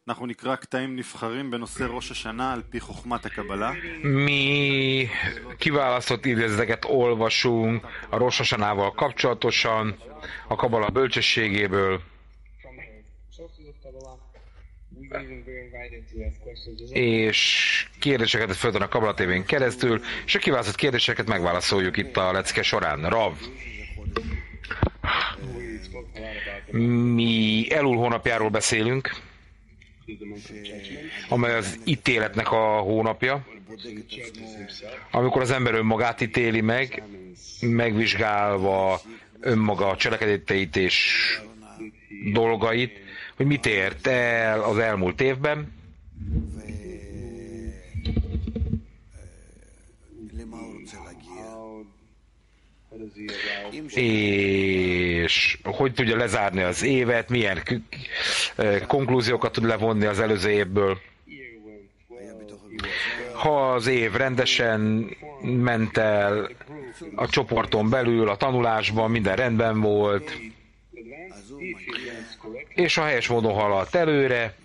אנחנו נקרא קטעים נבחרים בנושא ראש השנה על פי חוכמת הקבלה. Mi kiválasztott idézeteket olvasunk a Rosh Hasanával kapcsolatosan, a Kabala bölcsességéből, és kérdéseket fölten a Kabala tévén keresztül, és a kiválasztott kérdéseket megválaszoljuk itt a lecke során. Rav. Mi Elul hónapjáról beszélünk, amely az ítéletnek a hónapja, amikor az ember önmagát ítéli meg, megvizsgálva önmaga cselekedeteit és dolgait, hogy mit ért el az elmúlt évben, és hogy tudja lezárni az évet, milyen konklúziókat tud levonni az előző évből. Ha az év rendesen ment el a csoporton belül, a tanulásban minden rendben volt, és a helyes módon haladt előre,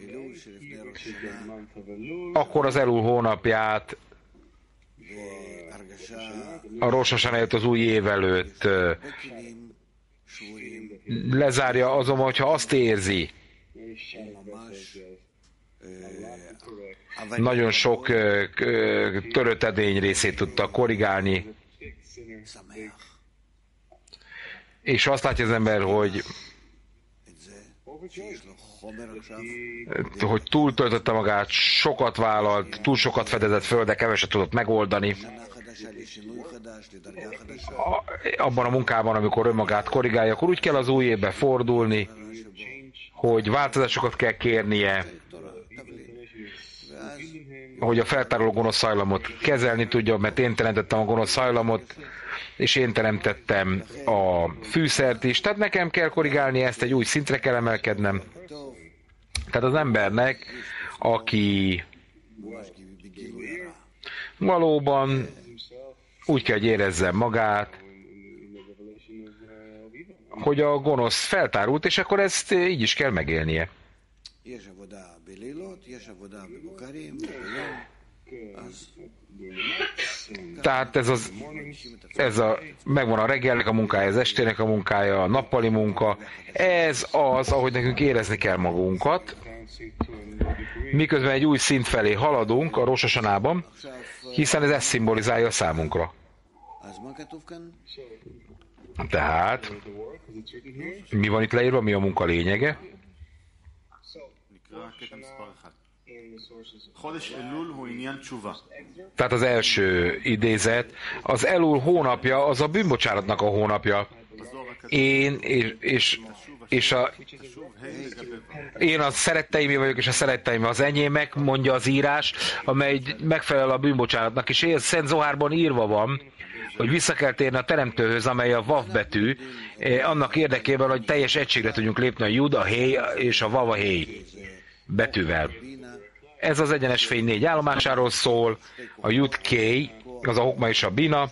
akkor az Elul hónapját a Rosh Hashanah előtt, az új év előtt lezárja, azonban, hogyha azt érzi, nagyon sok törött részét tudta korrigálni, és azt látja az ember, hogy túltöltötte magát, sokat vállalt, túl sokat fedezett föl, de keveset tudott megoldani. Abban a munkában, amikor önmagát korrigálja, akkor úgy kell az új évbe fordulni, hogy változásokat kell kérnie, hogy a feltároló gonosz hajlamot kezelni tudja, mert én teremtettem a gonosz hajlamot, és én teremtettem a fűszert is, tehát nekem kell korrigálni ezt, egy új szintre kell emelkednem. Tehát az embernek, aki valóban úgy kell, hogy érezze magát, hogy a gonosz feltárult, és akkor ezt így is kell megélnie. Tehát megvan a reggelnek a munkája, az estének a munkája, a nappali munka. Ez az, ahogy nekünk érezni kell magunkat, miközben egy új szint felé haladunk a Rosh Hashanahban, hiszen ez ezt szimbolizálja a számunkra. Tehát, mi van itt leírva, mi a munka lényege? Tehát az első idézet, az Elul hónapja, az a bűnbocsánatnak a hónapja. Én a szeretteimé vagyok, és a szeretteim az enyémek, mondja az írás, amely megfelel a bűnbocsánatnak, és ez Szent Zohárban írva van, hogy vissza kell térni a teremtőhöz, amely a Vav betű, annak érdekében, hogy teljes egységre tudjunk lépni a Jud, a Hé és a Vav a Hé betűvel. Ez az egyenes fény 4 állomásáról szól, a Jud K, az a Hokma és a Bina,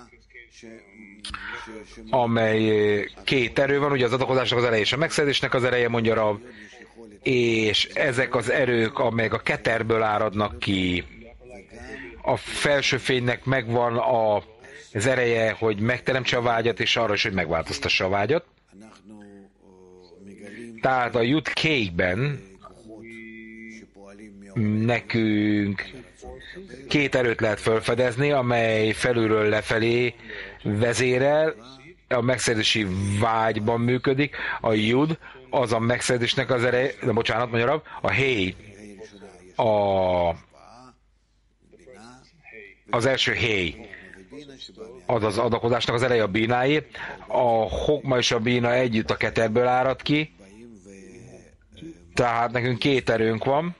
amely két erő van, ugye az adakozásnak az ereje és a megszerzésnek az ereje, mondja Rav, és ezek az erők, amelyek a keterből áradnak ki, a felső fénynek megvan az ereje, hogy megteremtse a vágyat, és arra is, hogy megváltoztassa a vágyat. Tehát a Jud K-ben nekünk két erőt lehet felfedezni, amely felülről lefelé vezérel, a megszerzési vágyban működik. A Jud az a megszerzésnek az ereje, de bocsánat, magyarul, a Hé az első Hé az az adakozásnak az ereje, a Bináé. A Hokma és a Bina együtt a keterből árad ki, tehát nekünk két erőnk van,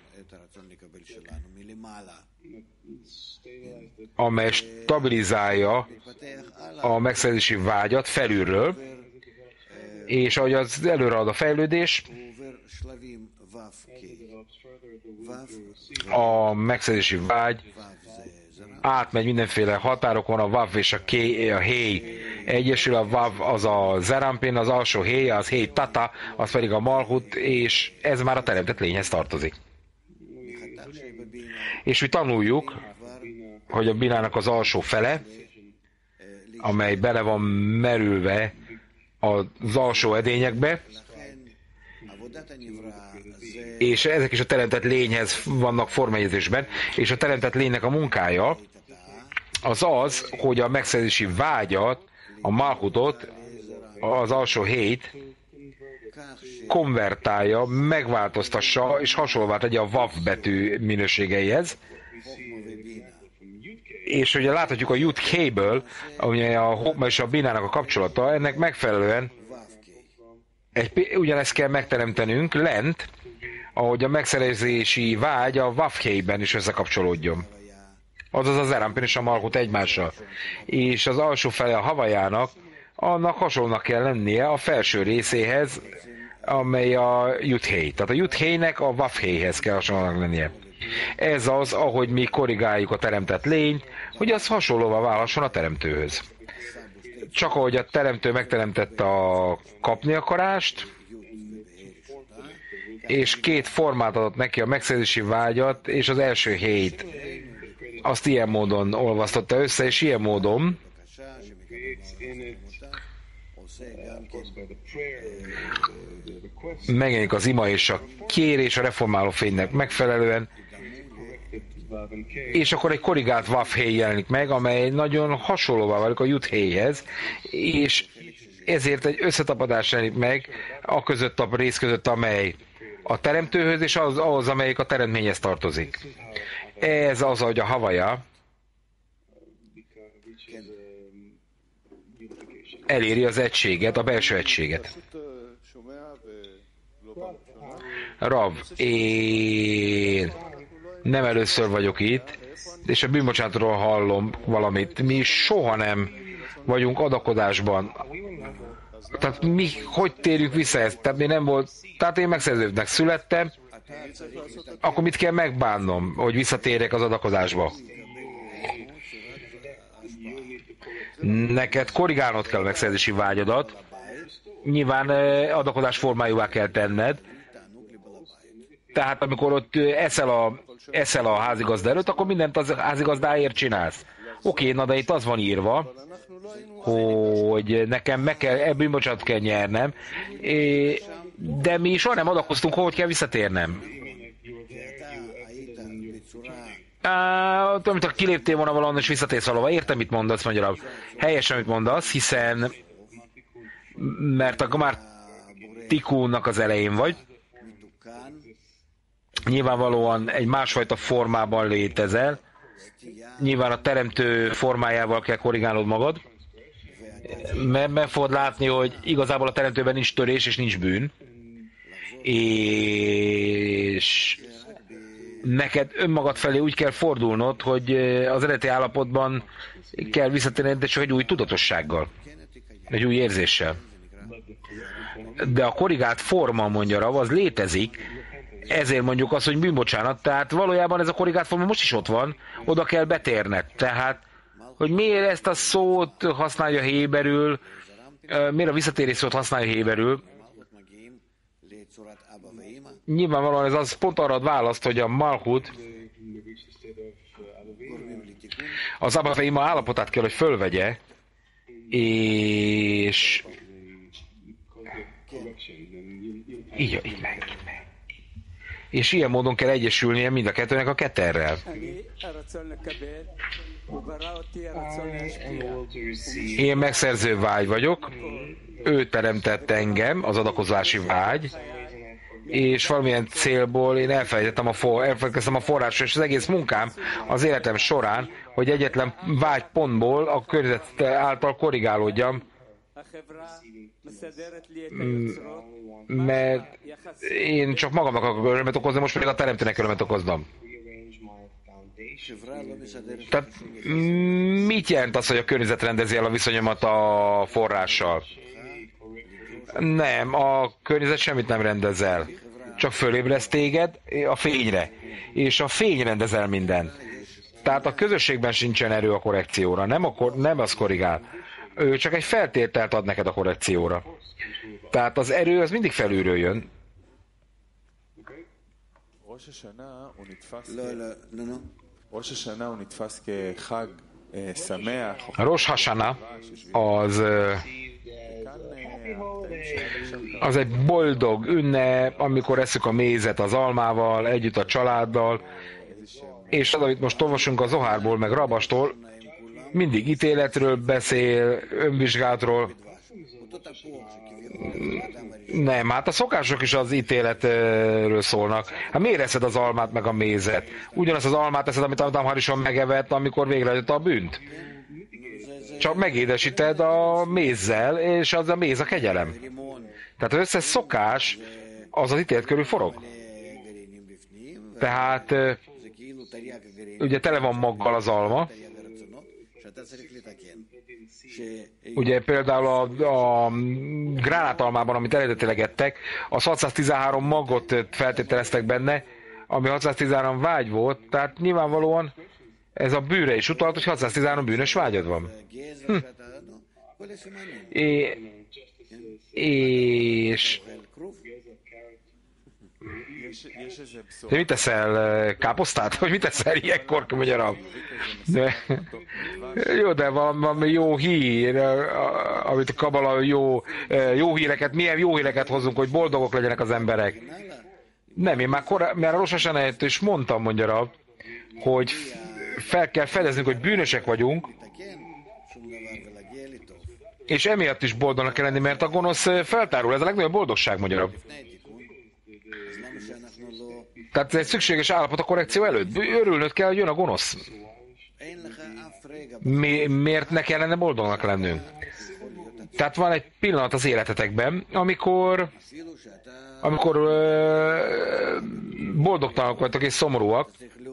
amely stabilizálja a megszerzési vágyat felülről, és ahogy az előre ad a fejlődés, a megszerzési vágy átmegy mindenféle határokon, a Vav és a Hé egyesül, a Vav az a Zerampin, az alsó Hé, az Hé Tata, az pedig a Malhut, és ez már a teremtett lényhez tartozik. És mi tanuljuk, hogy a binának az alsó fele, amely bele van merülve az alsó edényekbe, és ezek is a teremtett lényhez vannak formajegyzésben, és a teremtett lénynek a munkája az, hogy a megszerzési vágyat, a malchutot, az alsó hét konvertálja, megváltoztassa, és hasonlóvá tegye a vav betű minőségeihez. És ugye láthatjuk a Yud K-ből, ami a Hokma és a Binának a kapcsolata, ennek megfelelően ugyanezt kell megteremtenünk lent, ahogy a megszerzési vágy a Vav K-ben is összekapcsolódjon. Azaz az Erampin és a Malchut egymással. És az alsó fele a havajának, annak hasonlónak kell lennie a felső részéhez, amely a Yud-Hé. Tehát a Yud-Hének a Vav-Héhez kell hasonlónak lennie. Ez az, ahogy mi korrigáljuk a teremtett lényt, hogy az hasonlóvá válhasson a teremtőhöz. Csak ahogy a teremtő megteremtette a kapni akarást, és két formát adott neki, a megszerzési vágyat, és az első hét. Azt ilyen módon olvasztotta össze, és ilyen módon megjelenik az ima és a kérés a reformáló fénynek megfelelően, és akkor egy korrigált Vav-Hé jelenik meg, amely nagyon hasonlóvá válik a Jud-Héhez, és ezért egy összetapadás jelenik meg a között a rész között, amely a teremtőhöz, és ahhoz, amelyik a teremtményhez tartozik. Ez az, hogy a havaja eléri az egységet, a belső egységet. Rav, én nem először vagyok itt, és a bűnbocsánatról hallom valamit. Mi soha nem vagyunk adakodásban. Tehát mi hogy térjük vissza ezt? Tehát mi nem volt, tehát én megszerződnek születtem, akkor mit kell megbánnom, hogy visszatérjek az adakozásba? Neked korrigálnod kell a megszerzési vágyadat, nyilván adakozás formájúvá kell tenned, tehát amikor ott eszel a házigazda előtt, akkor mindent az házigazdáért csinálsz. Oké, na de itt az van írva, hogy nekem meg kell, bűnbocsánatot kell nyernem, de mi soha nem adakoztunk, hogy kell visszatérnem. Tudom, mint kiléptél volna valahonnan, és visszatérsz valahova. Értem, mit mondasz magyarul. Helyesen, mit mondasz, hiszen mert akkor már tikúnak az elején vagy. Nyilvánvalóan egy másfajta formában létezel. Nyilván a teremtő formájával kell korrigálnod magad. Mert fogod látni, hogy igazából a teremtőben nincs törés és nincs bűn. És neked önmagad felé úgy kell fordulnod, hogy az eredeti állapotban kell visszatérned, de csak egy új tudatossággal. Egy új érzéssel. De a korrigált forma, mondja Rav, az létezik, ezért mondjuk azt, hogy bűnbocsánat, tehát valójában ez a korrigált forma most is ott van, oda kell betérned. Tehát, hogy miért ezt a szót használja héberül, miért a visszatérés szót használja héberül, nyilvánvalóan ez az pont arra ad választ, hogy a Malchut az Abba Veima állapotát kell, hogy fölvegye, és így meg. És ilyen módon kell egyesülnie mind a kettőnek a keterrel. Én megszerző vágy vagyok, ő teremtett engem, az adakozási vágy, és valamilyen célból én elfelejtettem a forrásra, és az egész munkám az életem során, hogy egyetlen vágypontból a környezet által korrigálódjam, mert én csak magamnak akarok örömet okozni, most pedig a teremtőnek örömet okoznom. Tehát mit jelent az, hogy a környezet rendezi el a viszonyomat a forrással? Nem, a környezet semmit nem rendez el. Csak fölébreszt téged a fényre. És a fény rendez el mindent. Tehát a közösségben sincsen erő a korrekcióra. Nem az korrigál. Ő csak egy feltételt ad neked a korrekcióra. Tehát az erő az mindig felülről jön. A Rosh Hashanah az egy boldog ünnep, amikor eszük a mézet az almával, együtt a családdal, és az, amit most olvasunk a Zohárból, meg Rabastól, mindig ítéletről beszél, önvizsgálatról. Nem, hát a szokások is az ítéletről szólnak. Hát miért eszed az almát meg a mézet? Ugyanazt az almát eszed, amit Adam Harrison megevett, amikor végrehajtotta a bűnt. Csak megédesíted a mézzel, és az a méz a kegyelem. Tehát az összes szokás az az ítélet körül forog. Tehát ugye tele van maggal az alma. Ugye például a gránátalmában, amit eredetileg ettek, az 613 magot feltételeztek benne, ami 613 vágy volt, tehát nyilvánvalóan ez a bűnre is utalt, hogy 613 bűnös vágyad van. És de mit teszel? Káposztát? Vagy mit teszel ilyenkor, magyarul? Jó, de van jó hír, amit a Kabala jó híreket, milyen jó híreket hozunk, hogy boldogok legyenek az emberek. Nem, én már a Rosh Hashanah-t is mondtam, mondja, hogy fel kell fedeznünk, hogy bűnösek vagyunk, és emiatt is boldognak kell lenni, mert a gonosz feltárul. Ez a legnagyobb boldogság, magyarul. Tehát ez egy szükséges állapot a korrekció előtt. Örülnöd kell, hogy jön a gonosz. Miért ne kellene boldognak lennünk? Tehát van egy pillanat az életetekben, amikor boldogtalanok vagytok és szomorúak,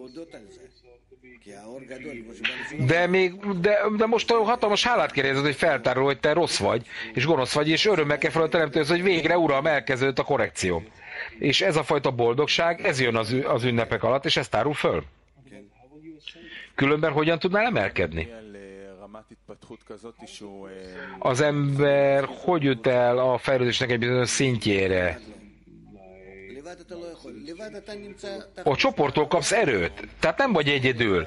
de most a hatalmas hálát kérdezed, hogy feltárul, hogy te rossz vagy, és gonosz vagy, és örömmel kell fel a teremtőhöz, hogy végre, uram, elkezdődött a korrekció. És ez a fajta boldogság, ez jön az ünnepek alatt, és ez tárul föl. Különben hogyan tudnál emelkedni? Az ember hogy jut el a fejlődésnek egy bizonyos szintjére? A csoporttól kapsz erőt, tehát nem vagy egyedül.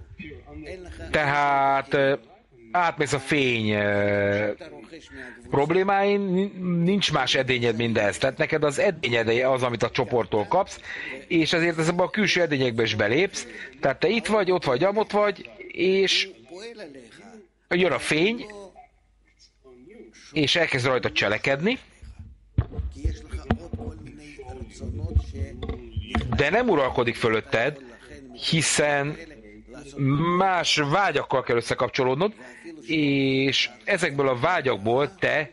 Tehát átmész a fény problémáin, nincs más edényed, mint ez. Tehát neked az edényed az, amit a csoporttól kapsz, és ezért ezekben a külső edényekbe is belépsz. Tehát te itt vagy, ott vagy, amott vagy, és jön a fény, és elkezd rajta cselekedni, de nem uralkodik fölötted, hiszen más vágyakkal kell összekapcsolódnod, és ezekből a vágyakból te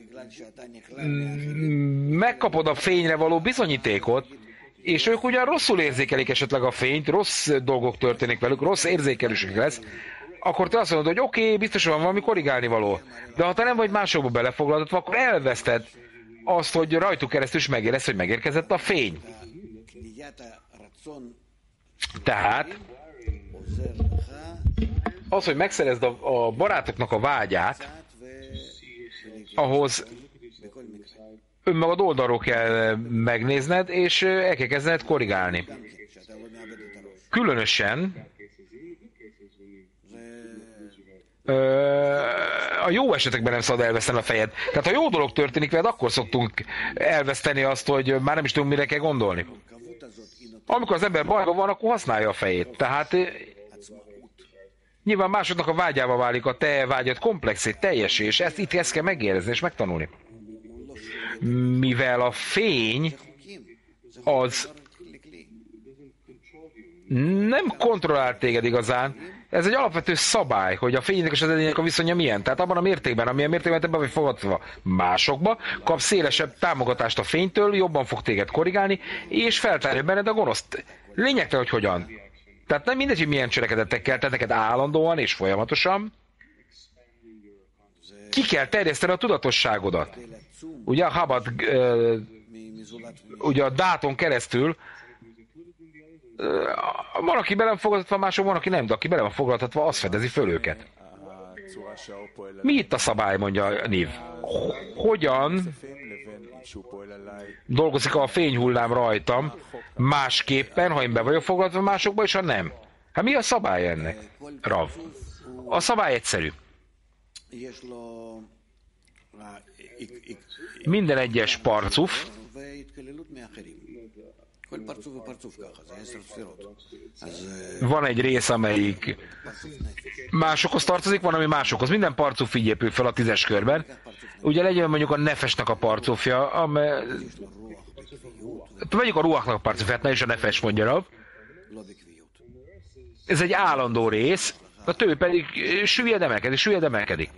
megkapod a fényre való bizonyítékot, és ők ugyan rosszul érzékelik esetleg a fényt, rossz dolgok történik velük, rossz érzékelésük lesz, akkor te azt mondod, hogy oké, biztosan van valami korrigálni való. De ha te nem vagy másokba belefoglaltatva, akkor elveszted azt, hogy rajtuk keresztül is megérez, hogy megérkezett a fény. Tehát az, hogy megszerezd a barátoknak a vágyát, ahhoz önmagad oldalról kell megnézned, és el kell kezdened korrigálni. Különösen a jó esetekben nem szabad elveszteni a fejed. Tehát ha jó dolog történik veled, akkor szoktunk elveszteni azt, hogy már nem is tudunk, mire kell gondolni. Amikor az ember bajban van, akkor használja a fejét. Tehát nyilván másodnak a vágyába válik a te vágyad komplexé, teljesé, és ezt kell megérezni és megtanulni. Mivel a fény az nem kontrollál téged igazán, ez egy alapvető szabály, hogy a fénynek és az edénynek a viszonya milyen. Tehát abban a mértékben, amilyen mértékben te be vagy fogadva másokba, kapsz szélesebb támogatást a fénytől, jobban fog téged korrigálni, és feltárja benned a gonoszt. Lényegtelen, hogy hogyan. Tehát nem mindegy, hogy milyen cselekedetekkel, tehát neked állandóan és folyamatosan ki kell terjeszteni a tudatosságodat. Ugye a Chabad, ugye a dáton keresztül van, aki bele van fogadatva, mások van, aki nem, de aki bele van fogadatva, az fedezi föl őket. Mi itt a szabály, mondja Niv? Hogyan dolgozik a fényhullám rajtam másképpen, ha én be vagyok fogadva másokba, és ha nem. Hát mi a szabály ennek, Rav? A szabály egyszerű. Minden egyes parcuf van egy rész, amelyik másokhoz tartozik, van, ami másokhoz. Minden parcuf így épül fel a 10-es körben. Ugye legyen mondjuk a nefesnek a parcufja, vegyük a ruachnak a parcufját, ne is a nefes, mondja Rav. Ez egy állandó rész, a többi pedig süllyed emelkedik.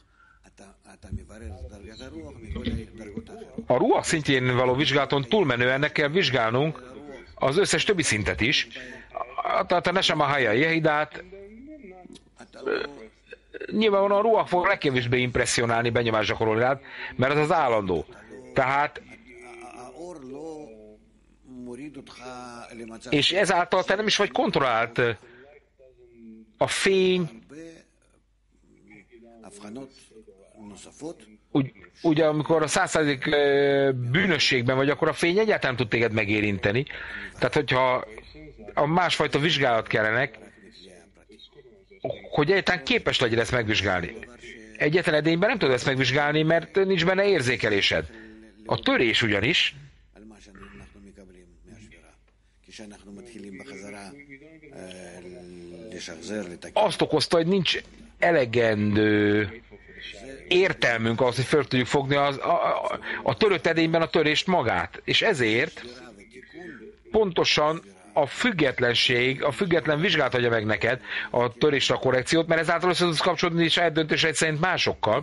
A ruach szintjén való vizsgálaton túlmenően ne kell vizsgálnunk az összes többi szintet is. Tehát a nesem a haja jehidát, nyilvánvalóan a ruach fog legkevésbé impresszionálni, benyomást gyakorolni rád, mert az az állandó. Tehát és ezáltal te nem is vagy kontrollált. A fény ugye amikor a 100% bűnösségben vagy, akkor a fény egyáltalán tud téged megérinteni. Tehát, hogyha a másfajta vizsgálat kellenek, hogy egyáltalán képes legyél ezt megvizsgálni. Egyetlen edényben nem tudod ezt megvizsgálni, mert nincs benne érzékelésed. A törés ugyanis azt okozta, hogy nincs elegendő értelmünk ahhoz, hogy föl tudjuk fogni a törött edényben a törést magát. És ezért pontosan a függetlenség, a független vizsgálat adja meg neked a törésre a korrekciót, mert ezáltal össze tudsz kapcsolódni saját döntésed szerint másokkal.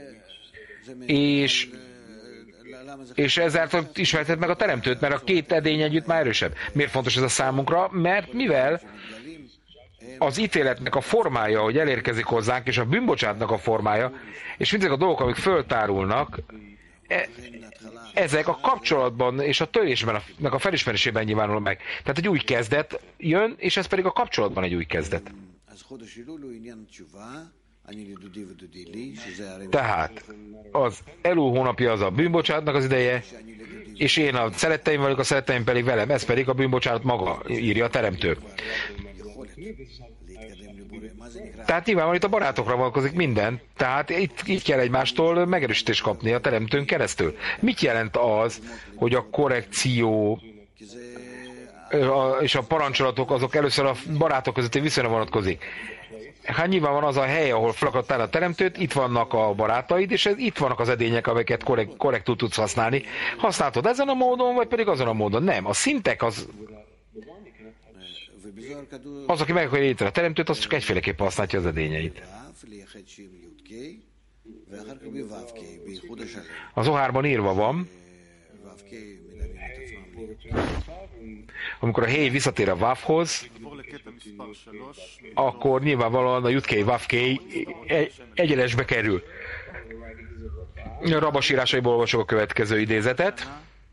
És ezáltal ismerted meg a teremtőt, mert a két edény együtt már erősebb. Miért fontos ez a számunkra? Mert mivel az ítéletnek a formája, hogy elérkezik hozzánk, és a bűnbocsátnak a formája, és mindezek a dolgok, amik föltárulnak, ezek a kapcsolatban és a törésben a felismerésében nyilvánul meg. Tehát egy új kezdet jön, és ez pedig a kapcsolatban egy új kezdet. Tehát az Elul hónapja az a bűnbocsátnak az ideje, és én a szeretteim vagyok, a szeretteim pedig velem, ez pedig a bűnbocsánat maga, írja a teremtő. Tehát nyilvánvalóan itt a barátokra vonatkozik minden, tehát itt kell egymástól megerősítést kapni a teremtőn keresztül. Mit jelent az, hogy a korrekció és a parancsolatok azok először a barátok közötti viszonyra vonatkozik? Hát nyilván van az a hely, ahol felakadtál a teremtőt, itt vannak a barátaid, és itt vannak az edények, amiket korrektul tudsz használni. Használtad ezen a módon, vagy pedig azon a módon? Nem. A szintek az, aki meg akarja érteni a teremtőt, az csak egyféleképp használja az edényeit. Az Zohárban írva van, amikor a héj visszatér a Vavhoz, akkor nyilvánvalóan a Jutkei Vavkei egyenesbe kerül. A Rabas írásaiból olvasok a következő idézetet.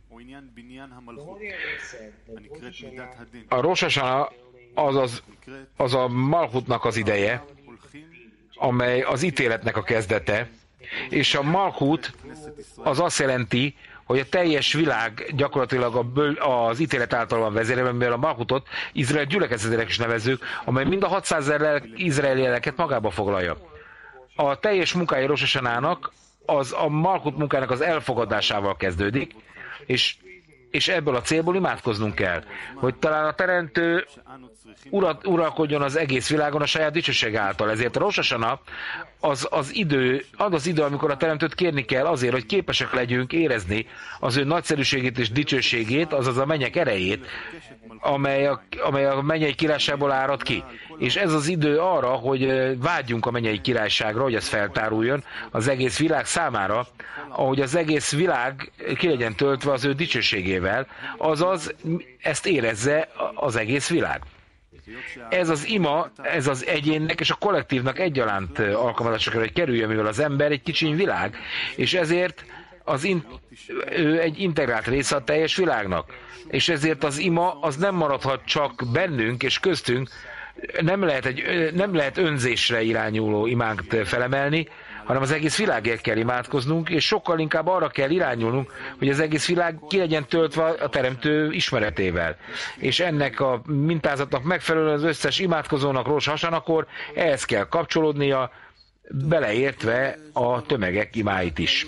A Rosh Hashanah az a Malchutnak az ideje, amely az ítéletnek a kezdete, és a Malchut az azt jelenti, hogy a teljes világ gyakorlatilag az ítélet által van vezérelve, mivel a Malchutot Izrael gyülekezetének is nevezzük, amely mind a 600 000 izraeli lelket magába foglalja. A teljes munkája Rosh Hashanának az a Malchut munkának az elfogadásával kezdődik, és ebből a célból imádkoznunk kell, hogy talán a teremtő uralkodjon az egész világon a saját dicsőség által. Ezért a Rosh Hashanah az idő, amikor a teremtőt kérni kell azért, hogy képesek legyünk érezni az ő nagyszerűségét és dicsőségét, azaz a mennyek erejét, amely a mennyei királyságból árad ki. És ez az idő arra, hogy vágyjunk a mennyei királyságra, hogy ez feltáruljon az egész világ számára, ahogy az egész világ ki legyen töltve az ő dicsőségével, azaz ezt érezze az egész világ. Ez az ima, ez az egyénnek és a kollektívnak egyaránt alkalmazásra kell, hogy kerüljön, mivel az ember egy kicsiny világ, és ezért ő egy integrált része a teljes világnak. És ezért az ima az nem maradhat csak bennünk és köztünk, nem lehet önzésre irányuló imánkt felemelni, hanem az egész világért kell imádkoznunk, és sokkal inkább arra kell irányulnunk, hogy az egész világ ki legyen töltve a Teremtő ismeretével. És ennek a mintázatnak megfelelően az összes imádkozónak Rosh Hashanakor ehhez kell kapcsolódnia, beleértve a tömegek imáit is.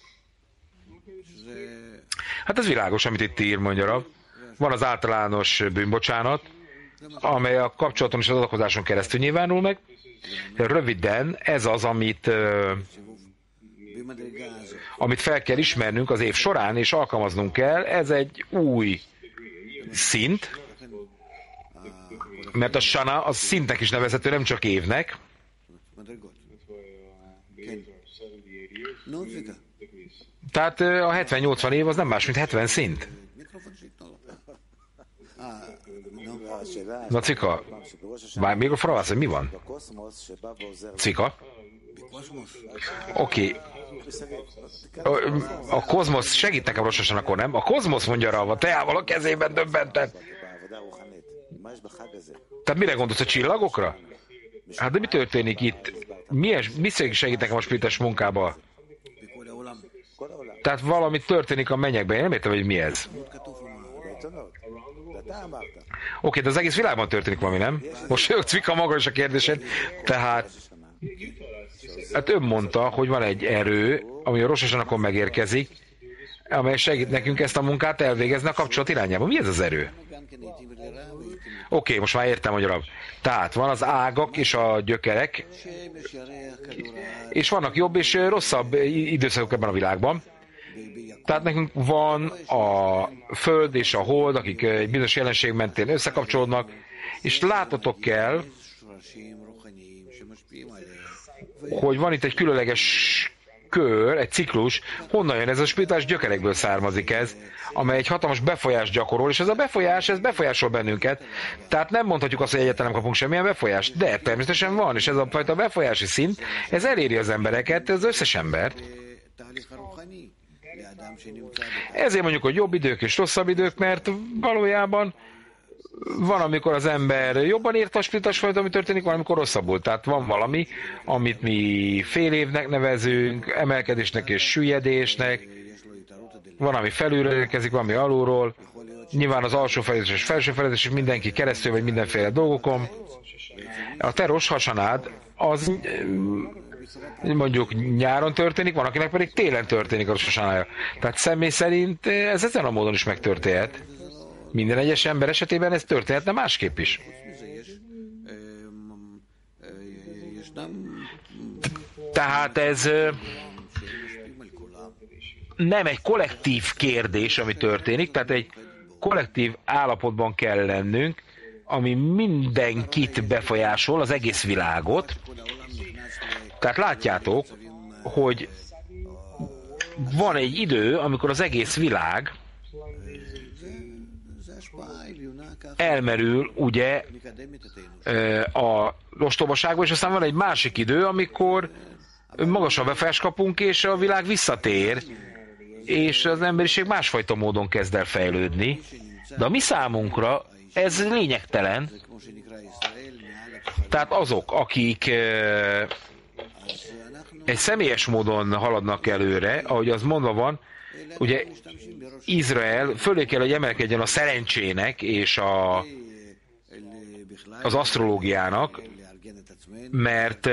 Hát ez világos, amit itt ír, mondja Rab. Van az általános bűnbocsánat, amely a kapcsolaton és az adakozáson keresztül nyilvánul meg. Röviden ez az, amit fel kell ismernünk az év során, és alkalmaznunk kell. Ez egy új szint, mert a Shana az szintnek is nevezhető, nem csak évnek. Tehát a 70-80 év az nem más, mint 70 szint. Na, Cika, bár még a fravász, hogy mi van? Cika? Oké. A kozmosz segít nekem Rososan, akkor nem? A kozmosz mondja rá, a teával a kezében döbbenten. Tehát mire gondolsz, a csillagokra? Hát de mi történik itt? Mi segít nekem a spirites munkába? Tehát valami történik a mennyekben, én nem értem, hogy mi ez. Oké, de az egész világban történik valami, nem? Most Cvika maga is a kérdésed. Tehát hát ön mondta, hogy van egy erő, ami a Rosh Hashanakon megérkezik, amely segít nekünk ezt a munkát elvégezni a kapcsolat irányába. Mi ez az erő? Oké, most már értem, hogy Rab. Tehát van az ágak és a gyökerek, és vannak jobb és rosszabb időszakok ebben a világban. Tehát nekünk van a Föld és a Hold, akik egy bizonyos jelenség mentén összekapcsolódnak, és látotok kell, hogy van itt egy különleges kör, egy ciklus, honnan jön ez a spirituális gyökerekből származik ez, amely egy hatalmas befolyást gyakorol, és ez a befolyás, ez befolyásol bennünket. Tehát nem mondhatjuk azt, hogy egyáltalán nem kapunk semmilyen befolyást, de természetesen van, és ez a fajta befolyási szint, ez eléri az embereket, az összes embert. Ezért mondjuk, hogy jobb idők és rosszabb idők, mert valójában van, amikor az ember jobban érte a spirituális folyamatot, ami történik, van, amikor rosszabbul. Tehát van valami, amit mi fél évnek nevezünk, emelkedésnek és süllyedésnek, van, ami felülről érkezik, van, ami alulról. Nyilván az alsó fejlődés és felső fejlődés, és mindenki keresztül vagy mindenféle dolgokon. A te Rosh Hashanád az mondjuk nyáron történik, van, akinek pedig télen történik a Rosh Hashanája. Tehát személy szerint ez ezen a módon is megtörténhet. Minden egyes ember esetében ez történhetne másképp is. Tehát ez nem egy kollektív kérdés, ami történik, tehát egy kollektív állapotban kell lennünk, ami mindenkit befolyásol, az egész világot. Tehát látjátok, hogy van egy idő, amikor az egész világ elmerül ugye a ostobaságba, és aztán van egy másik idő, amikor magasabb befolyást kapunk, és a világ visszatér, és az emberiség másfajta módon kezd el fejlődni. De a mi számunkra ez lényegtelen. Tehát azok, akik egy személyes módon haladnak előre, ahogy az mondva van, ugye Izrael fölé kell, hogy emelkedjen a szerencsének és az asztrológiának, mert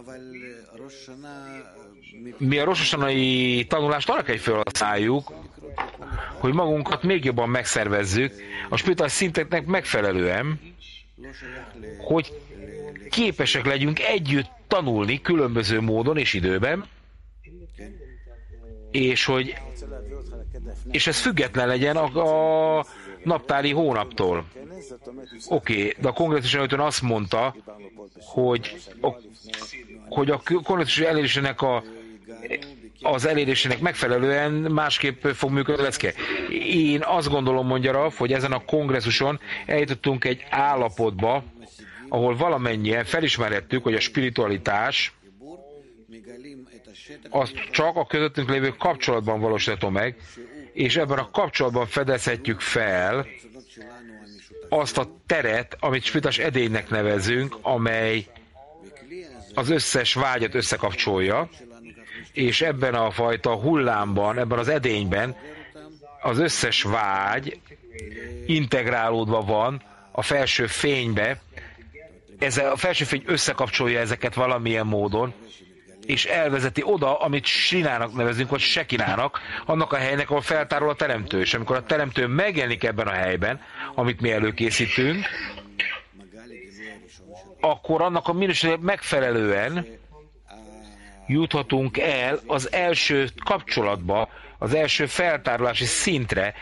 mi a Rosh Hashanai tanulást arra kell felhasználjuk, hogy magunkat még jobban megszervezzük a spirituális szinteknek megfelelően, hogy képesek legyünk együtt tanulni különböző módon és időben, és ez független legyen a naptári hónaptól. Oké, de a kongresszus előtt azt mondta, hogy a kongresszus elérésének az elérésének megfelelően másképp fog működni a lecke. Én azt gondolom, mondja Raf, hogy ezen a kongresszuson eljutottunk egy állapotba, ahol valamennyien felismerhettük, hogy a spiritualitás az csak a közöttünk lévő kapcsolatban valósítható meg, és ebben a kapcsolatban fedezhetjük fel azt a teret, amit spirituális edénynek nevezünk, amely az összes vágyat összekapcsolja, és ebben a fajta hullámban, ebben az edényben az összes vágy integrálódva van a felső fénybe, a felső fény összekapcsolja ezeket valamilyen módon, és elvezeti oda, amit Sinának nevezünk, vagy Sekinának, annak a helynek, ahol feltárol a teremtő. És amikor a teremtő megjelenik ebben a helyben, amit mi előkészítünk, akkor annak a minőségnek megfelelően juthatunk el az első kapcsolatba, az első feltárolási szintre.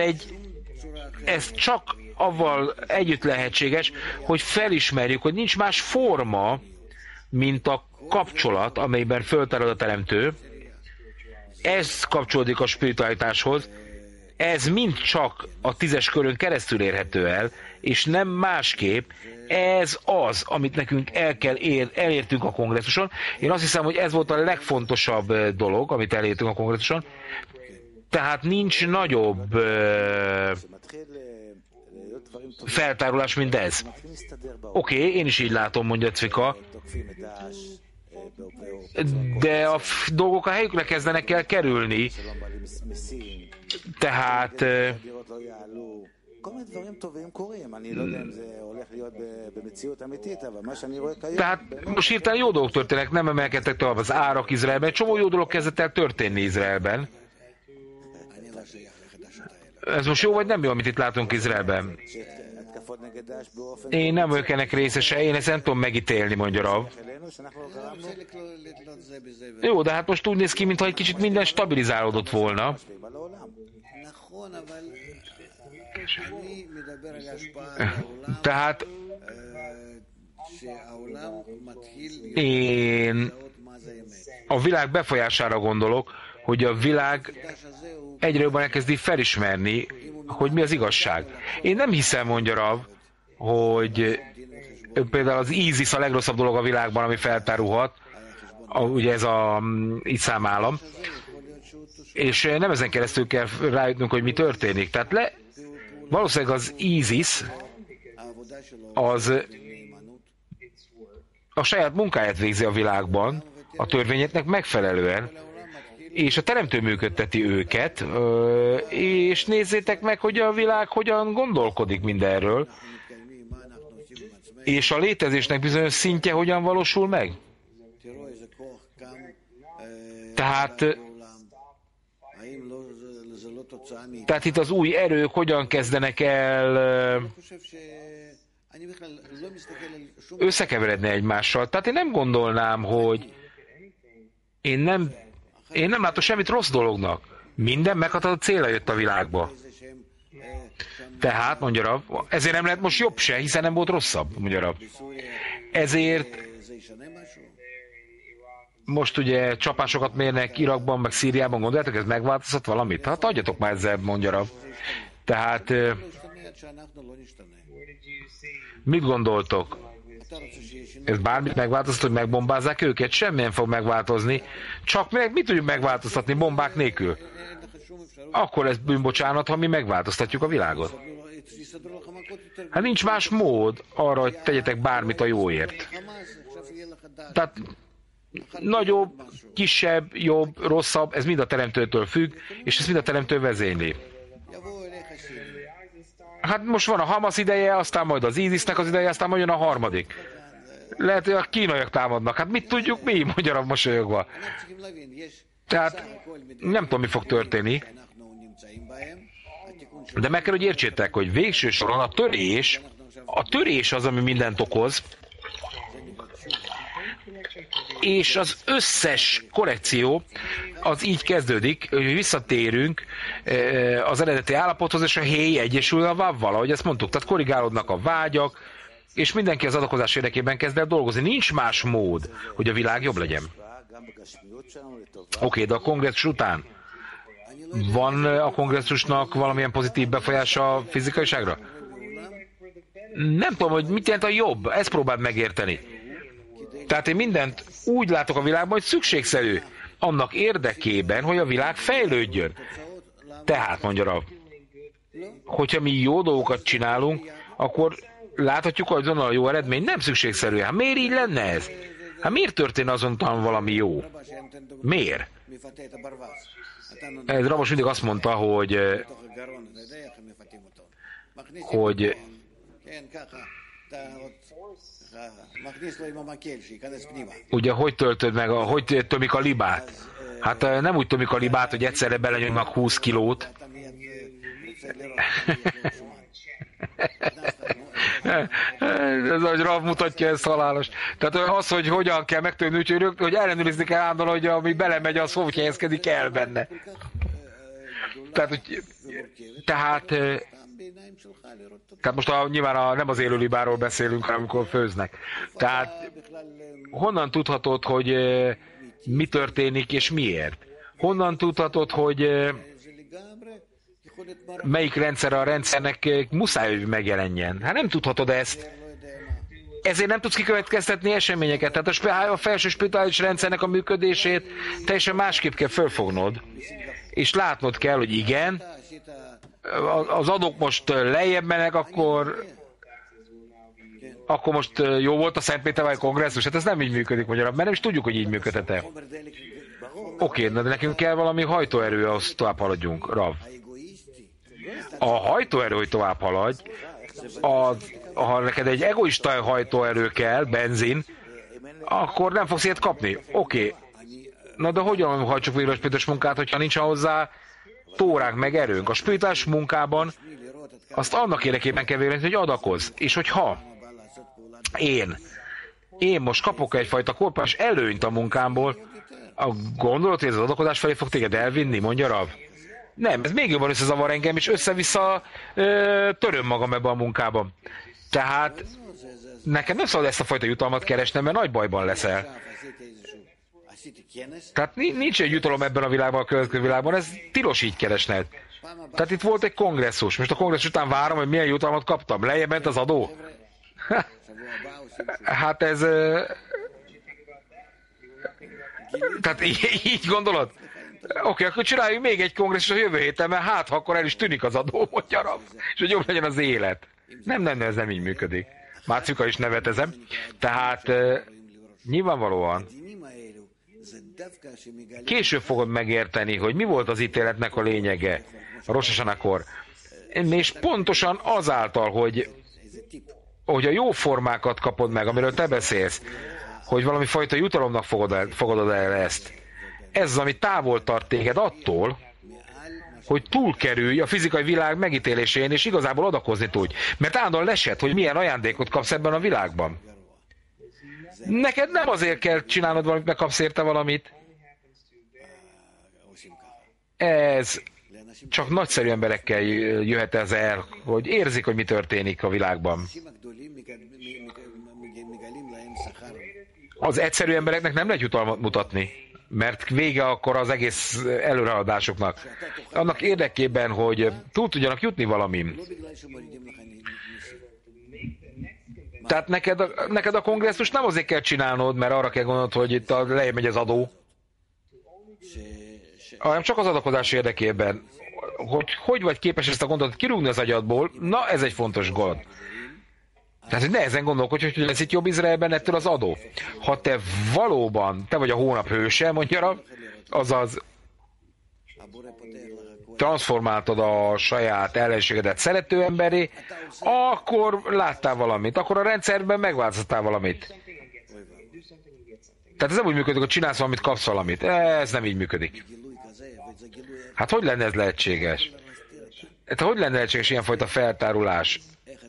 Ez csak avval együtt lehetséges, hogy felismerjük, hogy nincs más forma, mint a kapcsolat, amelyben föltárol a teremtő. Ez kapcsolódik a spiritualitáshoz. Ez mind csak a 10-es körön keresztül érhető el, és nem másképp. Ez az, amit nekünk elértünk a kongresszuson. Én azt hiszem, hogy ez volt a legfontosabb dolog, amit elértünk a kongresszuson. Tehát nincs nagyobb feltárulás, mint ez. Oké, én is így látom, mondja Cvika. De a dolgok a helyükre kezdenek el kerülni. Tehát most hirtelen jó dolgok történnek, nem emelkedtek tovább az árak Izraelben. Egy csomó jó dolog kezdett el történni Izraelben. Ez most jó vagy nem jó, amit itt látunk Izraelben? Én nem vagyok ennek részese, én ezt nem tudom megítélni, mondja Rav. Jó, de hát most úgy néz ki, mintha egy kicsit minden stabilizálódott volna. Tehát én a világ befolyására gondolok, hogy a világ egyre jobban elkezdi felismerni, hogy mi az igazság. Én nem hiszem, mondja Rav, hogy például az ISIS a legrosszabb dolog a világban, ami feltárulhat, ugye ez a iszlám állam, és nem ezen keresztül kell rájutnunk, hogy mi történik. Tehát valószínűleg az ISIS az a saját munkáját végzi a világban, a törvényeknek megfelelően, és a teremtő működteti őket, és nézzétek meg, hogy a világ hogyan gondolkodik mindenről, és a létezésnek bizonyos szintje hogyan valósul meg. Tehát itt az új erők hogyan kezdenek el összekeveredni egymással. Tehát én nem gondolnám, hogy én nem látok semmit rossz dolognak. Minden meghatározott célra jött a világba. Tehát, mondja Rav, ezért nem lehet most jobb se, hiszen nem volt rosszabb, mondja Rav. Ezért most ugye csapásokat mérnek Irakban, meg Szíriában, gondoljátok, ez megváltozott valamit? Hát adjatok már ezzel, mondja Rav. Tehát mit gondoltok? Ez bármit megváltoztat, hogy megbombázzák őket? Semmilyen fog megváltozni. Csak mit tudjuk megváltoztatni bombák nélkül? Akkor lesz bűnbocsánat, ha mi megváltoztatjuk a világot. Hát nincs más mód arra, hogy tegyetek bármit a jóért. Tehát nagyobb, kisebb, jobb, rosszabb, ez mind a teremtőtől függ, és ez mind a teremtő vezényli. Hát most van a Hamas ideje, aztán majd az ISIS-nek az ideje, aztán majd jön a harmadik. Lehet, hogy a kínaiak támadnak. Hát mit tudjuk mi, mondja Rav mosolyogva. Tehát nem tudom, mi fog történni. De meg kell, hogy értsétek, hogy végső soron a törés az, ami mindent okoz, és az összes korrekció az így kezdődik, hogy visszatérünk az eredeti állapothoz, és a héj egyesül a vavval, ahogy ezt mondtuk. Tehát korrigálódnak a vágyak, és mindenki az adakozás érdekében kezd el dolgozni. Nincs más mód, hogy a világ jobb legyen. Oké, de a kongresszus után van a kongresszusnak valamilyen pozitív befolyása a fizikaiságra? Nem tudom, hogy mit jelent a jobb. Ezt próbáld megérteni. Tehát én mindent úgy látok a világban, hogy szükségszerű annak érdekében, hogy a világ fejlődjön. Tehát, mondja Rav, hogyha mi jó dolgokat csinálunk, akkor láthatjuk, hogy azonnal a jó eredmény nem szükségszerű. Hát miért így lenne ez? Hát miért történne azonban valami jó? Miért? Ez Rabos mindig azt mondta, hogy ugye hogy töltöd meg, hogy tömik a libát? Hát nem úgy tömik a libát, hogy egyszerre belenyomnak 20 kilót. Ez ahogy Rav mutatja, ez halálos. Tehát az, hogy hogyan kell megtörni, hogy ellenőrizni kell állandóan, hogy ami belemegy, az hogy helyezkedik el benne. Tehát most nyilván nem az élőlibáról beszélünk, hanem amikor főznek. Tehát honnan tudhatod, hogy mi történik és miért? Honnan tudhatod, hogy melyik rendszer a rendszernek muszáj, hogy megjelenjen? Hát nem tudhatod ezt. Ezért nem tudsz kikövetkeztetni eseményeket. Tehát a felső spirituális rendszernek a működését teljesen másképp kell fölfognod. És látnod kell, hogy igen, az adók most lejjebb mennek, akkor most jó volt a Szentpétervári kongresszus? Hát ez nem így működik magyarul, mert nem is tudjuk, hogy így működhet-e. Oké, de nekünk kell valami hajtóerő, ahhoz tovább haladjunk, Rav. A hajtóerő, hogy tovább haladj, ha neked egy egoista hajtóerő kell, benzin, akkor nem fogsz ilyet kapni. Oké. Na de hogyan hajtsuk végre a spirituális munkát, hogyha nincs hozzá tóránk meg erőnk? A spirituális munkában azt annak érdekében kell végezni, hogy adakozz. És hogyha én most kapok egyfajta korpás előnyt a munkámból, a gondolat, hogy ez az adakozás felé fog téged elvinni, mondja Rav? Nem, ez még jobban összezavar engem, és össze-vissza töröm magam ebbe a munkában. Tehát nekem nem szabad ezt a fajta jutalmat keresnem, mert nagy bajban leszel. Tehát nincs egy jutalom ebben a világban, a következő világban, ez tilos így keresned. Tehát itt volt egy kongresszus, most a kongresszus után várom, hogy milyen jutalmat kaptam. Lejjebb ment az adó? Hát ez... Tehát így gondolod? Oké, akkor csináljunk még egy kongresszus a jövő héten, mert hát, ha akkor el is tűnik az adó, mondja Rav, és hogy jobb legyen az élet. Nem, ez nem így működik. Márcika is nevetezem. Tehát nyilvánvalóan később fogod megérteni, hogy mi volt az ítéletnek a lényege a Rosh Hashanah-kor. És pontosan azáltal, hogy a jó formákat kapod meg, amiről te beszélsz, hogy valami fajta jutalomnak fogadod el ezt. Ez az, ami távol tart téged attól, hogy túlkerülj a fizikai világ megítélésén, és igazából adakozni tudj. Mert állandóan lesed, hogy milyen ajándékot kapsz ebben a világban. Neked nem azért kell csinálnod valamit, mert kapsz érte valamit. Ez csak nagyszerű emberekkel jöhet ez el, hogy érzik, hogy mi történik a világban. Az egyszerű embereknek nem lehet jutalmat mutatni, mert vége akkor az egész előreadásoknak. Annak érdekében, hogy túl tudjanak jutni valamin. Tehát neked a kongresszus nem azért kell csinálnod, mert arra kell gondolnod, hogy itt lejjebb megy az adó, hanem csak az adakozás érdekében. Hogy vagy képes ezt a gondolatot kirúgni az agyadból, na ez egy fontos gond. Tehát, hogy ne ezen gondolkodj, hogy lesz itt jobb Izraelben ettől az adó. Ha te valóban, te vagy a hónap hőse, mondja, azaz transformáltad a saját ellenségedet szerető emberé, akkor láttál valamit, akkor a rendszerben megváltoztattál valamit. Tehát ez nem úgy működik, hogy csinálsz valamit, kapsz valamit. Ez nem így működik. Hát hogy lenne ez lehetséges? Hát hogy lenne lehetséges ilyenfajta feltárulás?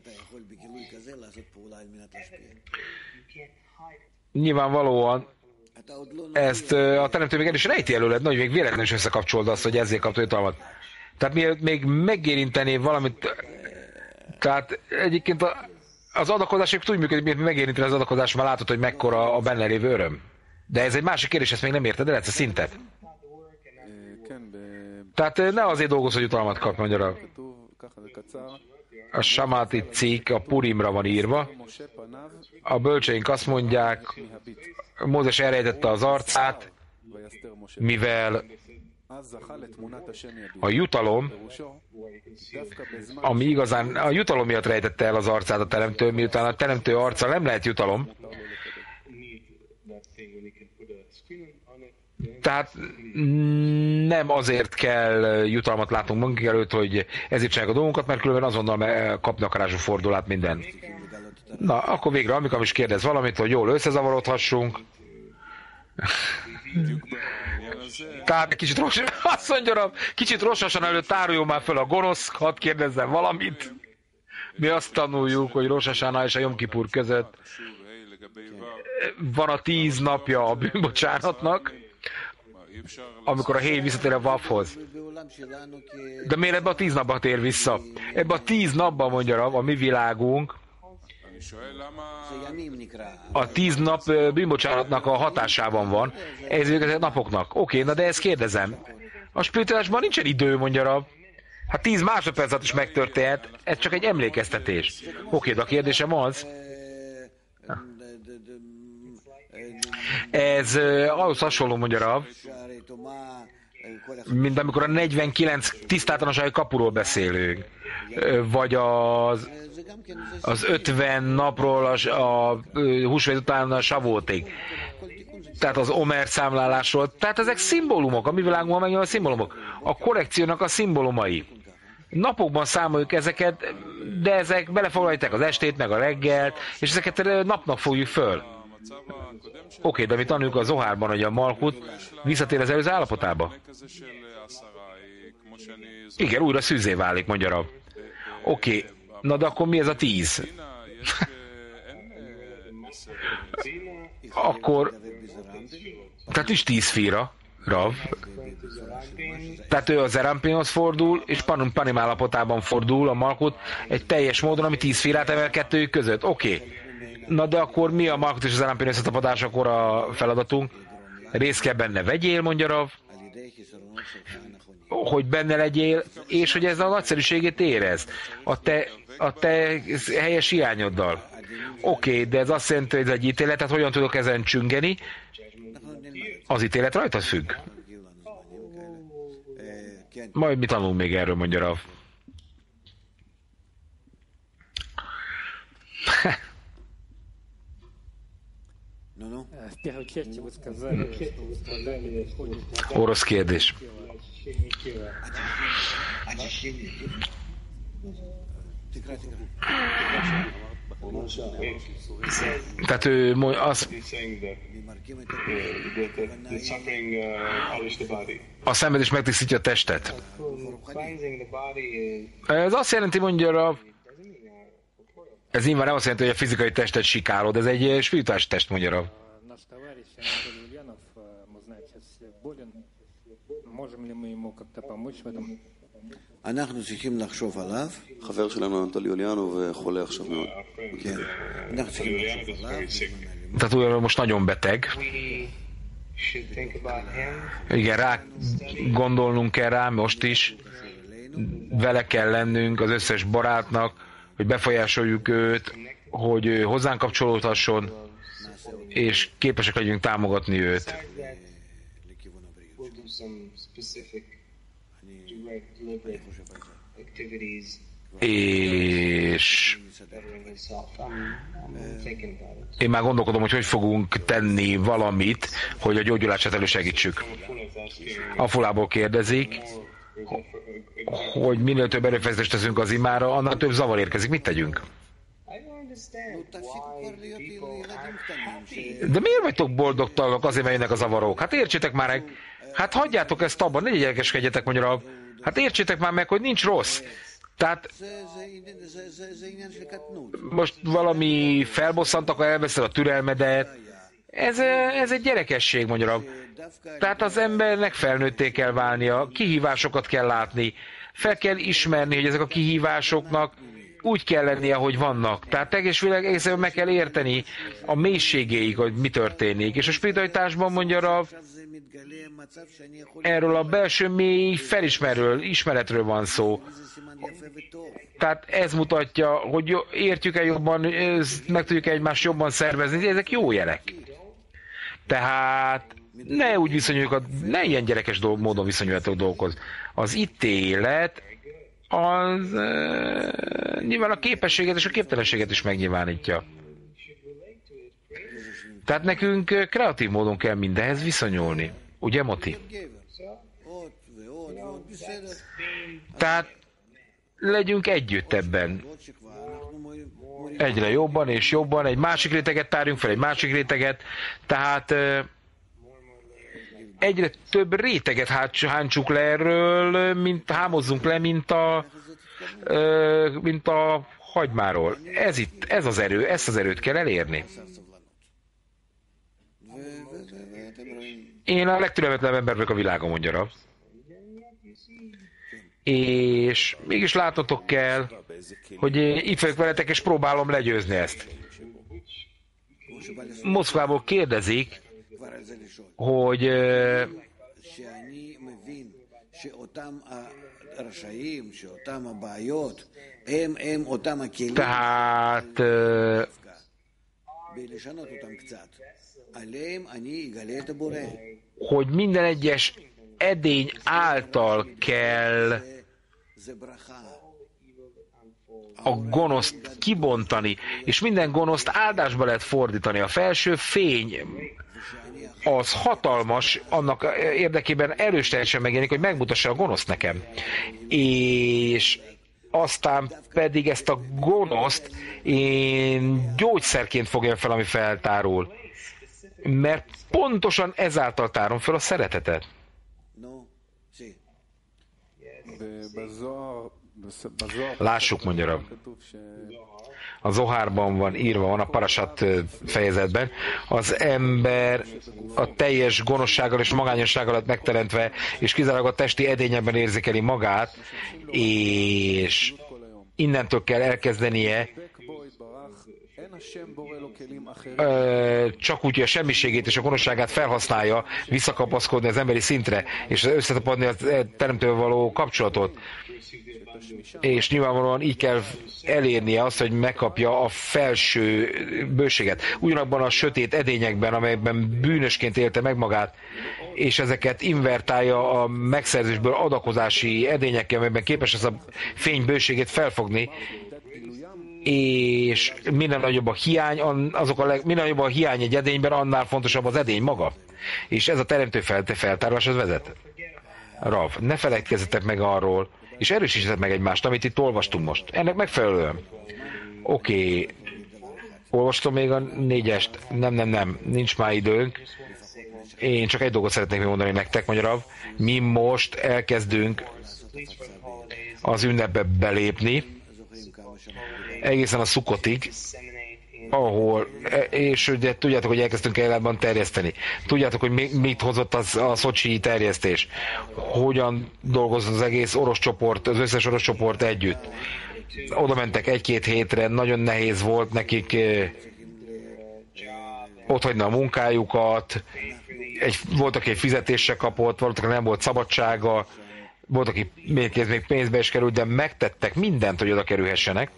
Nyilvánvalóan ezt a teremtő még el is rejti előled, hogy még véletlenül is összekapcsolod azt, hogy ezért kapta jutalmat. Tehát mielőtt még megérintené valamit, tehát egyébként az adakozás úgy működik, mint megérinteni az adakozás, már látod, hogy mekkora a benne lévő öröm. De ez egy másik kérdés, ezt még nem érted el ezt a szintet. Tehát ne azért dolgozz, hogy jutalmat kap, mondja a Samáti cikk a Purimra van írva. A bölcseink azt mondják, Mózes elrejtette az arcát, mivel a jutalom, ami igazán, a jutalom miatt rejtette el az arcát a teremtő, miután a teremtő arca nem lehet jutalom, Tehát nem azért kell jutalmat látunk magunk előtt, hogy ezért csinálják a dolgunkat, mert különben azonnal kapnak a fordulát minden. Na, akkor végre, amikor is kérdez valamit, hogy jól összezavarodhassunk. Tehát kicsit azt mondja, kicsit rosszasan előtt táruljon már föl a gonosz, hadd kérdezzen valamit. Mi azt tanuljuk, hogy Rosh Hashanah és a Jom Kipur között van a 10 napja a bűnbocsánatnak, amikor a héj visszatér a Vavhoz. De miért ebbe a 10 napba tér vissza? Ebbe a 10 napban, mondja Rav, a mi világunk, a 10 nap bűnbocsánatnak a hatásában van, ezek napoknak. Oké, na de ezt kérdezem. A spiritálásban nincsen idő, mondja Rav. Hát 10 másodperc alatt is megtörténhet, ez csak egy emlékeztetés. Oké, de a kérdésem az, ez ahhoz hasonló, mondja Rav, mint amikor a 49 tisztátalansági kapuról beszélünk, vagy az 50 napról a húsvét után a savótig. Tehát az Omer számlálásról. Tehát ezek szimbólumok, a mi világunkban megnyilván a szimbólumok. A korrekciónak a szimbólumai. Napokban számoljuk ezeket, de ezek belefoglalják az estét, meg a reggelt, és ezeket napnak fogjuk föl. Oké, de mi tanuljuk a Zohárban, hogy a Malkut visszatér az előző állapotába. Igen, újra szűzzé válik, mondja Rav. Oké, na de akkor mi ez a 10? Akkor, tehát is 10 fira, Rav. Tehát ő a Zerampinhoz fordul, és Panim állapotában fordul a Malkut egy teljes módon, ami 10 firát emel kettőjük között. Oké. Na de akkor mi a Malkut és a Zerampin összetapadásakor a feladatunk? Részt kell benne vegyél, mondja Rav, hogy benne legyél, és hogy ez a nagyszerűségét érezd a te helyes hiányoddal. Oké, de ez azt jelenti, hogy ez egy ítélet, tehát hogyan tudok ezen csüngeni? Az ítélet rajtad függ. Majd mi tanulunk még erről, mondja Rav. Orosz kérdés. Tehát ő az a szenvedés megtisztítja a testet. Ez azt jelenti, mondja, ez nyilván nem azt jelenti, hogy a fizikai testet sikálod, ez egy spirituális test, mondja. חבר שלנו אנטולי יוליאנוב חולה עכשיו מאוד. Tehát ő most nagyon beteg. Igen, rá gondolnunk kell rá most is. Vele kell lennünk az összes barátnak, hogy befolyásoljuk őt, hogy hozzánk kapcsolódhasson, és képesek legyünk támogatni őt. És én már gondolkodom, hogy fogunk tenni valamit, hogy a gyógyulását elősegítsük. Afulából kérdezik, hogy minél több erőfeszítést teszünk az imára, annál több zavar érkezik. Mit tegyünk? De miért vagytok boldogtalanok azért, mert jönnek a zavarok? Hát értsétek már meg, hát hagyjátok ezt abban, ne gyerekeskedjetek, mondja, hát értsétek már meg, hogy nincs rossz. Tehát most valami felbosszant, akkor elveszed a türelmedet. Ez egy gyerekesség, mondja. Tehát az embernek felnőtté kell válnia, kihívásokat kell látni, fel kell ismerni, hogy ezek a kihívásoknak úgy kell lennie, ahogy vannak. Tehát egészen meg kell érteni a mélységéig, hogy mi történik. És a spiritualitásban, mondja Rav, erről a belső mély ismeretről van szó. Tehát ez mutatja, hogy értjük-e jobban, meg tudjuk egymást jobban szervezni, ezek jó jelek. Tehát ne úgy viszonyuljuk, ne ilyen gyerekes módon viszonyuljatok dolgokhoz. Az ítélet az nyilván a képességet és a képtelenséget is megnyilvánítja. Tehát nekünk kreatív módon kell mindenhez viszonyulni. Ugye, Moti? Tehát legyünk együtt ebben. Egyre jobban és jobban, egy másik réteget tárjunk fel, egy másik réteget, tehát egyre több réteget hántsuk le erről, hámozzunk le, mint a hagymáról. Ez az erő, ezt az erőt kell elérni. Én a legtürelmetlenebb ember vagyok a világon, mondja Rav. És mégis látnotok kell, hogy itt vagyok veletek, és próbálom legyőzni ezt. Moszkvából kérdezik, hogy tehát hogy minden egyes edény által kell a gonoszt kibontani, és minden gonoszt áldásba lehet fordítani. A felső fény az hatalmas, annak érdekében erősen megjelenik, hogy megmutassa a gonoszt nekem. És aztán pedig ezt a gonoszt én gyógyszerként fogjam fel, ami feltárul. Mert pontosan ezáltal tárom fel a szeretetet. Lássuk, mondja Rav. A Zohárban van írva, van a Parashat fejezetben, az ember a teljes gonoszsággal és magányossággal lett megteremtve, és kizárólag a testi edényekben érzékeli magát, és innentől kell elkezdenie csak úgy, hogy a semmiségét és a gonoszságát felhasználja, visszakapaszkodni az emberi szintre, és összetapadni a teremtővel való kapcsolatot. És nyilvánvalóan így kell elérnie azt, hogy megkapja a felső bőséget. Ugyanabban a sötét edényekben, amelyekben bűnösként élte meg magát, és ezeket invertálja a megszerzésből adakozási edényekkel, amelyben képes ez a fény bőségét felfogni, és minél nagyobb a hiány, minél nagyobb a hiány egy edényben, annál fontosabb az edény maga. És ez a teremtő feltáráshoz vezet. Rav, ne feledkezzetek meg arról, és erősítsetek meg egymást, amit itt olvastunk most. Ennek megfelelően. Oké. Olvastam még a 4-est. Nem. Nincs már időnk. Én csak egy dolgot szeretnék még mondani nektek, mondja Rav. Mi most elkezdünk az ünnepbe belépni, egészen a Szukkotig, ahol, és ugye tudjátok, hogy elkezdtünk Eilatban terjeszteni. Tudjátok, hogy mit hozott a szocsi terjesztés. Hogyan dolgozott az egész orosz csoport, az összes orosz csoport együtt. Oda mentek 1-2 hétre, nagyon nehéz volt nekik otthagyni a munkájukat, volt, aki egy fizetésre kapott, volt, aki nem volt szabadsága, volt, aki még pénzbe is került, de megtettek mindent, hogy oda kerülhessenek.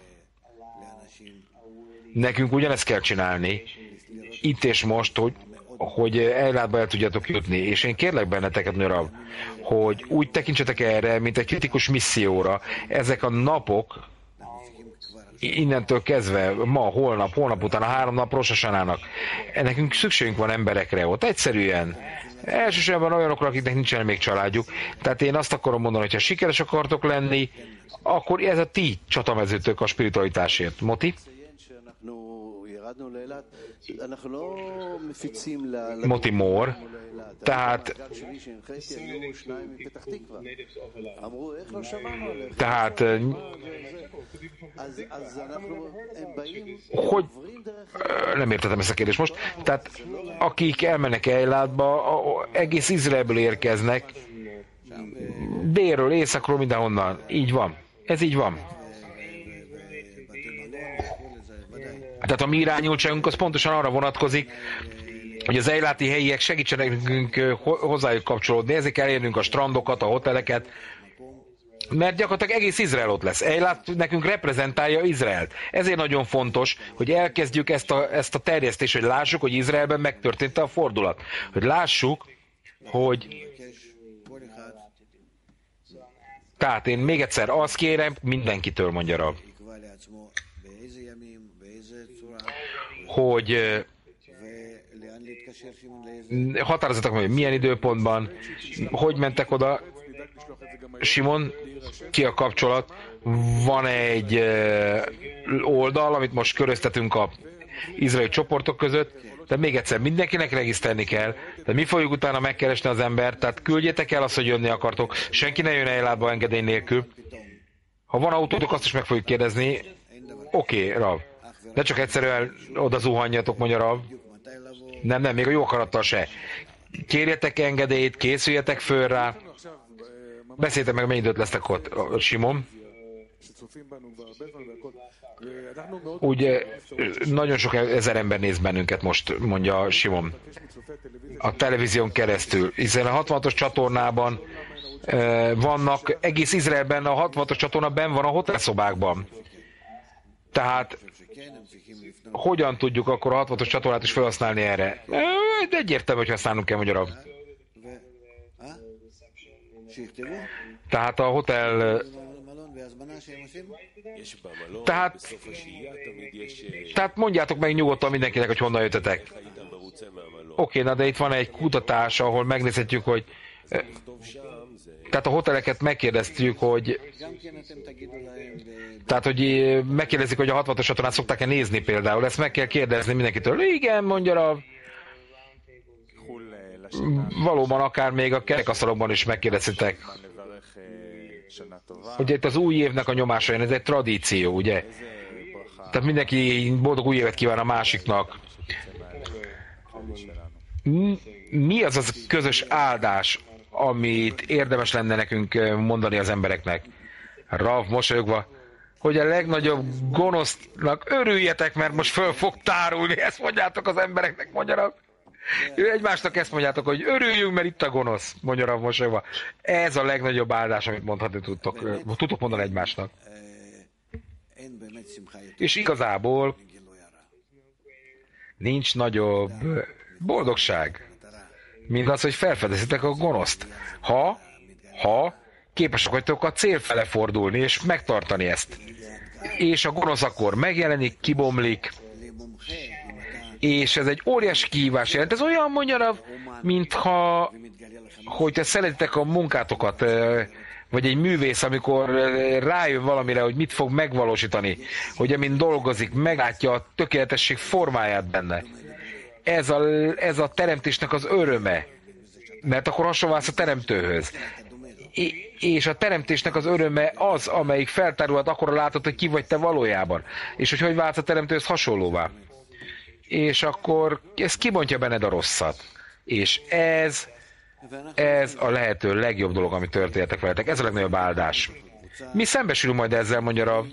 Nekünk ugyanezt kell csinálni, itt és most, hogy Eilátba el tudjatok jutni. És én kérlek benneteket, Rav, hogy úgy tekintsetek erre, mint egy kritikus misszióra. Ezek a napok, innentől kezdve, ma, holnap után, a 3 nap Rosh Hashanának, nekünk szükségünk van emberekre ott. Egyszerűen. Elsősorban olyanokra, akiknek nincsen még családjuk. Tehát én azt akarom mondani, hogy ha sikeres akartok lenni, akkor ez a ti csatamezőtök a spiritualitásért. Moti? Moti Mór, tehát hogy nem értettem ezt a kérdést most, tehát akik elmennek Eilátba, egész Izraelből érkeznek, délről, északról, mindenhonnan, így van, ez így van. Tehát a mi irányultságunk az pontosan arra vonatkozik, hogy az eiláti helyiek segítsenek nekünk hozzájuk kapcsolódni, ezért kell elérnünk a strandokat, a hoteleket, mert gyakorlatilag egész Izrael ott lesz. Eilát nekünk reprezentálja Izraelt. Ezért nagyon fontos, hogy elkezdjük ezt a terjesztést, hogy lássuk, hogy Izraelben megtörtént a fordulat. Hogy lássuk, hogy... Tehát én még egyszer azt kérem, mindenkitől, mondja Rav, hogy Határozzatok meg, hogy milyen időpontban, hogy mentek oda. Simon, ki a kapcsolat? Van egy oldal, amit most köröztetünk a izraeli csoportok között, de még egyszer mindenkinek regisztrálni kell, de mi fogjuk utána megkeresni az embert, tehát küldjétek el azt, hogy jönni akartok, senki ne jön ellátba engedély nélkül. Ha van autótok, azt is meg fogjuk kérdezni. Oké, Rav. Ne csak egyszerűen oda zuhanjatok, mondja Rav. Nem, még a jó akarattal se. Kérjetek engedélyt, készüljetek föl rá. Beszéltek meg, mennyi időt lesztek ott, Simon. Ugye nagyon sok ezer ember néz bennünket most, mondja Simon. A televízión keresztül. Hiszen a 66-os csatornában vannak, egész Izraelben a 66-os csatorna benn van a hotelszobákban. Tehát hogyan tudjuk akkor a 66-os csatornát is felhasználni erre? De egyértelmű, hogy használnunk kell, magyarul. Tehát a hotel... Tehát mondjátok meg nyugodtan mindenkinek, hogy honnan jöttetek. Oké, na de itt van egy kutatás, ahol megnézhetjük, hogy... Tehát a hoteleket megkérdeztük, hogy... Tehát, hogy megkérdezik, hogy a 66-os csatornát szokták-e nézni például. Ezt meg kell kérdezni mindenkitől. Igen, mondja a... Valóban akár még a kerekasztalokban is megkérdezhetek. Ugye itt az új évnek a nyomása jön, ez egy tradíció, ugye? Tehát mindenki boldog új évet kíván a másiknak. Mi az az közös áldás, amit érdemes lenne nekünk mondani az embereknek? Rav mosolyogva, hogy a legnagyobb gonosznak örüljetek, mert most föl fog tárulni, ezt mondjátok az embereknek, mondja Rav. Egymásnak ezt mondjátok, hogy örüljünk, mert itt a gonosz, mondja Rav mosolyogva. Ez a legnagyobb áldás, amit mondhatni tudtok mondani egymásnak. És igazából nincs nagyobb boldogság, mint az, hogy felfedezitek a gonoszt. Ha képesek vagytok a cél fele fordulni, és megtartani ezt. És a gonosz akkor megjelenik, kibomlik, és ez egy óriási kihívás jelent. Ez olyan, mondja, mintha, hogyha szeretitek a munkátokat, vagy egy művész, amikor rájön valamire, hogy mit fog megvalósítani, hogy amin dolgozik, meglátja a tökéletesség formáját benne. Ez a teremtésnek az öröme, mert akkor hasonlálsz a teremtőhöz. És a teremtésnek az öröme az, amelyik feltárulhat, akkor látod, hogy ki vagy te valójában. És hogy válsz a teremtőhöz hasonlóvá. És akkor ez kibontja benned a rosszat. És ez a lehető legjobb dolog, ami történtek veletek. Ez a legnagyobb áldás. Mi szembesülünk majd ezzel, mondja Rav.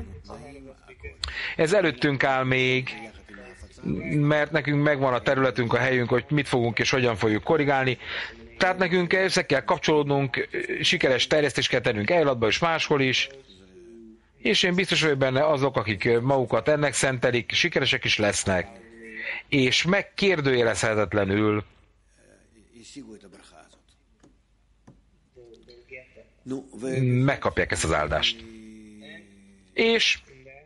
Ez előttünk áll még, mert nekünk megvan a területünk, a helyünk, hogy mit fogunk és hogyan fogjuk korrigálni. Tehát nekünk össze kell kapcsolódnunk, sikeres terjesztést kell tennünk eladba és máshol is. És én biztos vagyok benne, azok, akik magukat ennek szentelik, sikeresek is lesznek. És megkérdőjelezhetetlenül megkapják ezt az áldást. És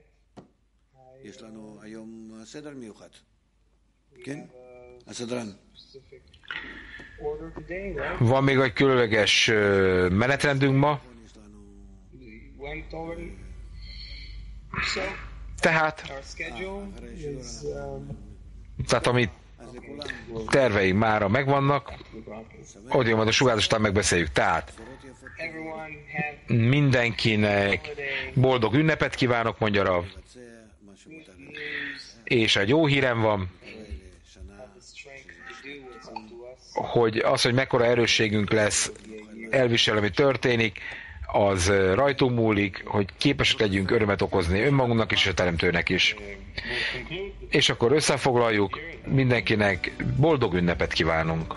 van még egy különleges menetrendünk ma. Tehát amit terveink mára megvannak, hogy majd a sugárzás után megbeszéljük. Tehát mindenkinek boldog ünnepet kívánok, mondja Rav. És egy jó hírem van, hogy az, hogy mekkora erősségünk lesz, elvisel, ami történik, az rajtunk múlik, hogy képesek legyünk örömet okozni önmagunknak és a teremtőnek is. És akkor összefoglaljuk, mindenkinek boldog ünnepet kívánunk.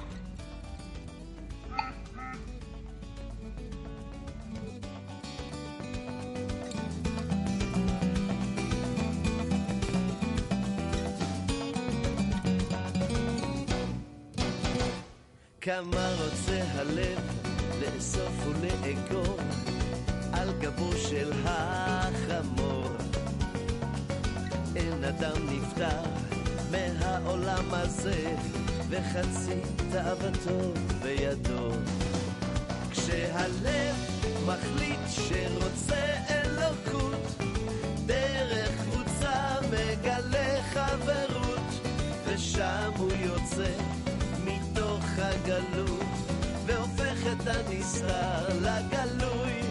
כמה רוצה הלב לאסוף ולאגור על גבו של החמור אין אדם נפטר מהעולם הזה, וחצי תאוותו בידו. כשהלב מחליט שרוצה אלוקות, דרך קבוצה מגלה חברות, ושם הוא יוצא מתוך הגלות, והופך את הנסתר לגלוי.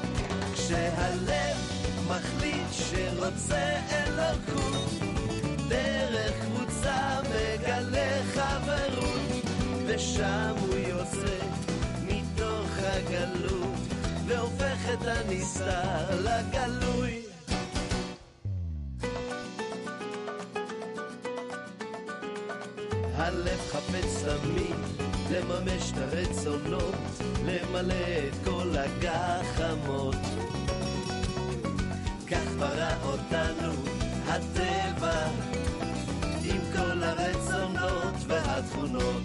כשהלב מחליט שרוצה אלוקות, דרך קבוצה מגלה חברות, ושם הוא יוצא מתוך הגלות, והופך את הנסתר לגלוי. הלב חפץ תמיד לממש את הרצונות, למלא את כל הגחמות. כך ברא אותנו הטבע עם כל הרצונות והתכונות.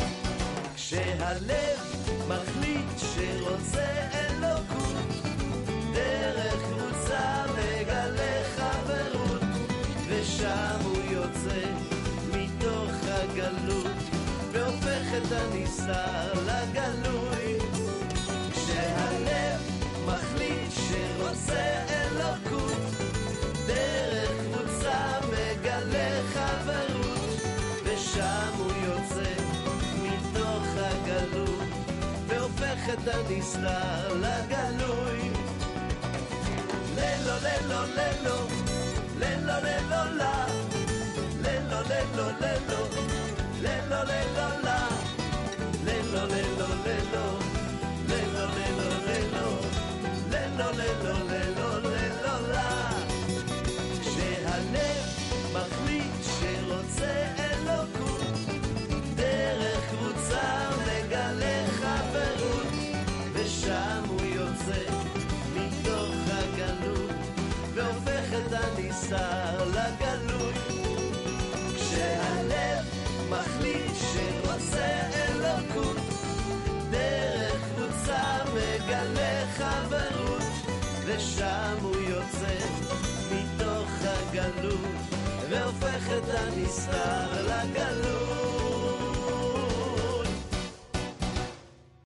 כשהלב מחליט שרוצה אלוקות, דרך קבוצה מגלה חברות, ושם הוא יוצא מתוך הגלות, והופך את הנסתר לגלוי. כשהלב מחליט שרוצה אלוקות, דרך קבוצה מגלה חברות, ושם הוא יוצא מתוך הגלות, והופך את הנסתר לגלוי. ללו ללו ללו ללו ללו לה, ללו ללו ללו ללו ללו לה, ללו ללו ללו ללו ללו ללו ללו ללו ללו לה. כשהלב מחליט שרוצה אלוקות, דרך קבוצה מגלה חברות, ושם הוא יוצא מתוך הגלות, והופך את הנסתר לגלוי. כשהלב מחליט שרוצה אלוקות, דרך קבוצה מגלה חברות, ושם הוא יוצא מתוך הגלות, והופך את הנסתר לגלות.